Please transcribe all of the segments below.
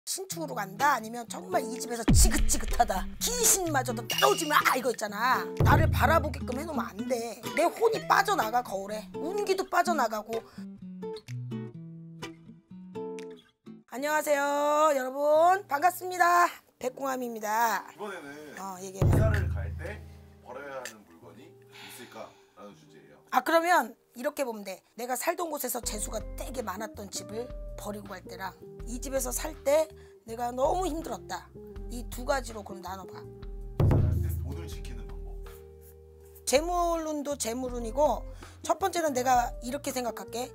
신축으로 간다 아니면 정말 이 집에서 지긋지긋하다 귀신마저도 따라오지 마 이거 있잖아. 나를 바라보게끔 해놓으면 안 돼. 내 혼이 빠져나가 거울에. 운기도 빠져나가고. 안녕하세요 여러분 반갑습니다. 백공함입니다. 이번에는 얘기해봐. 이사를 갈 때 버려야 하는 물건이 있을까라는 주제예요. 그러면 이렇게 보면 돼. 내가 살던 곳에서 재수가 되게 많았던 집을 버리고 갈 때랑 이 집에서 살 때 내가 너무 힘들었다. 이 두 가지로 그럼 나눠봐. 이사할 때 돈을 지키는 방법. 재물운도 재물운이고, 첫 번째는 내가 이렇게 생각할게.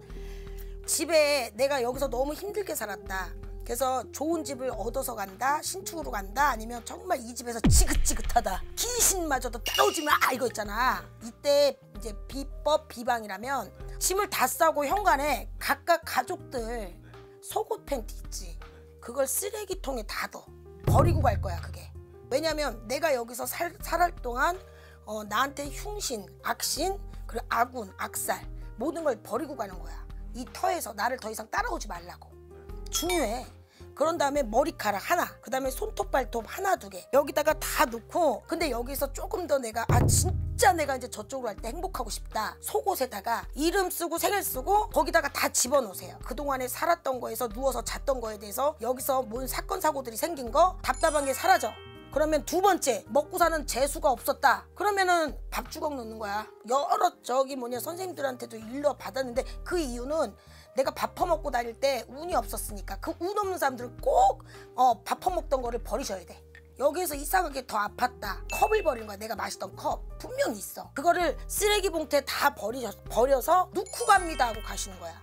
집에 내가 여기서 너무 힘들게 살았다. 그래서 좋은 집을 얻어서 간다, 신축으로 간다, 아니면 정말 이 집에서 지긋지긋하다 귀신마저도 따라오지 마 이거 있잖아. 이때 이제 비법 비방이라면 짐을 다 싸고 현관에 각각 가족들 속옷 팬티 있지, 그걸 쓰레기통에 다 둬. 버리고 갈 거야 그게. 왜냐면 내가 여기서 살할 동안 나한테 흉신, 악신, 그리고 아군, 악살 모든 걸 버리고 가는 거야. 이 터에서 나를 더 이상 따라오지 말라고. 중요해. 그런 다음에 머리카락 하나, 그 다음에 손톱 발톱 하나 두 개 여기다가 다 넣고, 근데 여기서 조금 더 내가 진짜 내가 이제 저쪽으로 할 때 행복하고 싶다. 속옷에다가 이름 쓰고 생일 쓰고 거기다가 다 집어넣으세요. 그동안에 살았던 거에서 누워서 잤던 거에 대해서 여기서 뭔 사건 사고들이 생긴 거 답답한 게 사라져. 그러면 두 번째, 먹고 사는 재수가 없었다. 그러면은 밥주걱 넣는 거야. 여러 선생님들한테도 일러 받았는데 그 이유는 내가 밥 퍼먹고 다닐 때 운이 없었으니까. 그 운 없는 사람들은 꼭 밥 퍼먹던 거를 버리셔야 돼. 여기에서 이상하게 더 아팠다. 컵을 버리는 거야. 내가 마시던 컵 분명히 있어. 그거를 쓰레기 봉투에 다 버려서 놓고 갑니다 하고 가시는 거야.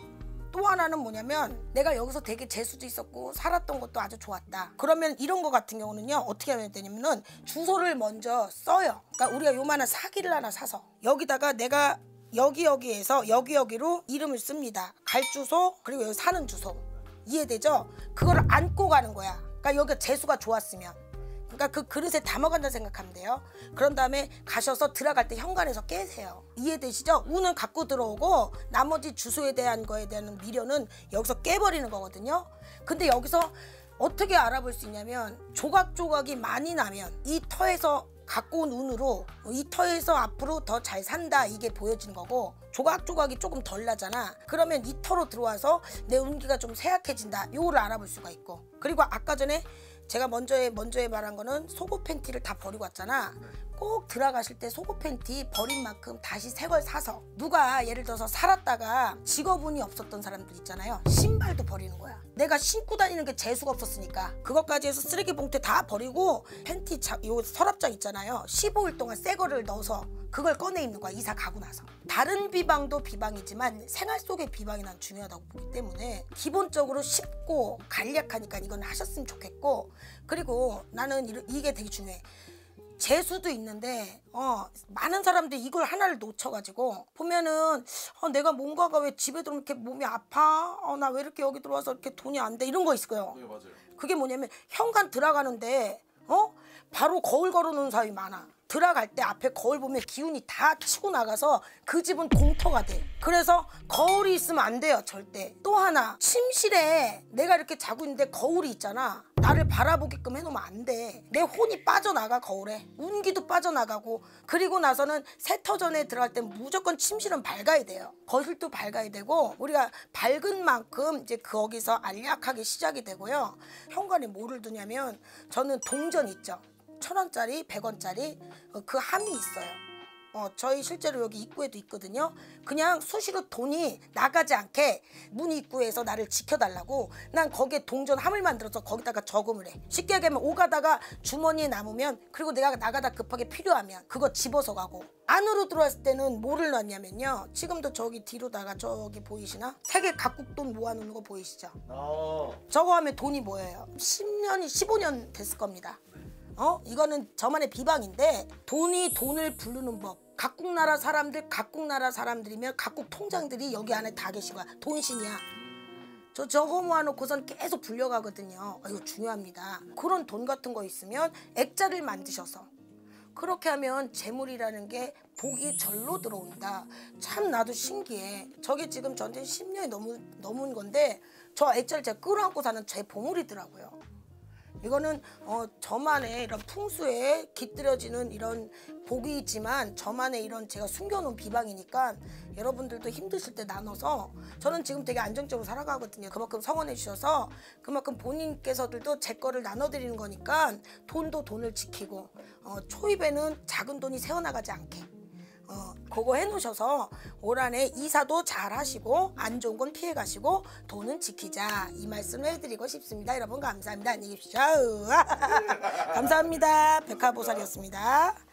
또 하나는 뭐냐면 내가 여기서 되게 재수도 있었고 살았던 것도 아주 좋았다. 그러면 이런 거 같은 경우는요 어떻게 하면 되냐면은 주소를 먼저 써요. 그러니까 우리가 요만한 사기를 하나 사서 여기다가 내가 여기에서 여기로 이름을 씁니다. 갈 주소 그리고 여기 사는 주소. 이해되죠? 그거를 안고 가는 거야. 그러니까 여기가 재수가 좋았으면, 그러니까 그 그릇에 담아간다 생각하면 돼요. 그런 다음에 가셔서 들어갈 때 현관에서 깨세요. 이해되시죠? 운은 갖고 들어오고 나머지 주소에 대한 거에 대한 미련은 여기서 깨버리는 거거든요. 근데 여기서 어떻게 알아볼 수 있냐면 조각조각이 많이 나면 이 터에서 갖고 온 운으로 이 터에서 앞으로 더 잘 산다 이게 보여지는 거고, 조각조각이 조금 덜 나잖아. 그러면 이 터로 들어와서 내 운기가 좀 쇠약해진다. 요거를 알아볼 수가 있고, 그리고 아까 전에 제가 먼저에 말한 거는 속옷 팬티를 다 버리고 왔잖아. 꼭 들어가실 때 속옷 팬티 버린 만큼 다시 새 걸 사서, 누가 예를 들어서 살았다가 직업운이 없었던 사람들 있잖아요. 신발도 버리는 거야. 내가 신고 다니는 게 재수가 없었으니까 그것까지 해서 쓰레기 봉투에 다 버리고 팬티 요 서랍장 있잖아요. 15일 동안 새 거를 넣어서 그걸 꺼내 입는 거야. 이사 가고 나서. 다른 비방도 비방이지만 생활 속의 비방이 난 중요하다고 보기 때문에 기본적으로 쉽고 간략하니까 이건 하셨으면 좋겠고, 그리고 나는 이게 되게 중요해. 재수도 있는데 많은 사람들이 이걸 하나를 놓쳐가지고 보면은 내가 뭔가가 왜 집에 들어오면 이렇게 몸이 아파? 나 왜 이렇게 여기 들어와서 이렇게 돈이 안 돼? 이런 거 있어요. 네, 맞아요. 그게 뭐냐면 현관 들어가는데 바로 거울 걸어놓은 사람이 많아. 들어갈 때 앞에 거울 보면 기운이 다 치고 나가서 그 집은 공터가 돼. 그래서 거울이 있으면 안 돼요 절대. 또 하나, 침실에 내가 이렇게 자고 있는데 거울이 있잖아. 나를 바라보게끔 해놓으면 안 돼. 내 혼이 빠져나가 거울에. 운기도 빠져나가고. 그리고 나서는 세터 전에 들어갈 땐 무조건 침실은 밝아야 돼요. 거실도 밝아야 되고, 우리가 밝은 만큼 이제 거기서 안락하게 시작이 되고요. 현관에 뭐를 두냐면 저는 동전 있죠. 1,000원짜리, 100원짜리 그 함이 있어요. 저희 실제로 여기 입구에도 있거든요. 그냥 수시로 돈이 나가지 않게 문 입구에서 나를 지켜달라고 난 거기에 동전 함을 만들어서 거기다가 저금을 해. 쉽게 얘기하면 오가다가 주머니에 남으면, 그리고 내가 나가다 급하게 필요하면 그거 집어서 가고. 안으로 들어왔을 때는 뭐를 넣냐면요, 지금도 저기 뒤로다가 저기 보이시나? 세계 각국 돈 모아놓는 거 보이시죠? 저거 하면 돈이 모여요. 10년이 15년 됐을 겁니다. 이거는 저만의 비방인데, 돈이 돈을 부르는 법. 각국 나라 사람들이면 각국 통장들이 여기 안에 다 계신 거야. 돈신이야. 저거 모아놓고선 계속 불려가거든요. 이거 중요합니다. 그런 돈 같은 거 있으면 액자를 만드셔서 그렇게 하면 재물이라는 게 복이 절로 들어온다. 참 나도 신기해. 저게 지금 전쟁 10년이 넘은 건데 저 액자를 제가 끌어안고 사는 제 보물이더라고요. 이거는 저만의 이런 풍수에 깃들여지는 이런 복이지만 저만의 이런 제가 숨겨놓은 비방이니까 여러분들도 힘드실 때 나눠서 저는 지금 되게 안정적으로 살아가거든요. 그만큼 성원해 주셔서 그만큼 본인께서들도 제 거를 나눠드리는 거니까 돈도 돈을 지키고 초입에는 작은 돈이 새어나가지 않게 그거 해놓으셔서 올 한해 이사도 잘 하시고 안 좋은 건 피해 가시고 돈은 지키자 이 말씀을 해드리고 싶습니다. 여러분 감사합니다. 안녕히 계십시오. 감사합니다. 백화보살이었습니다.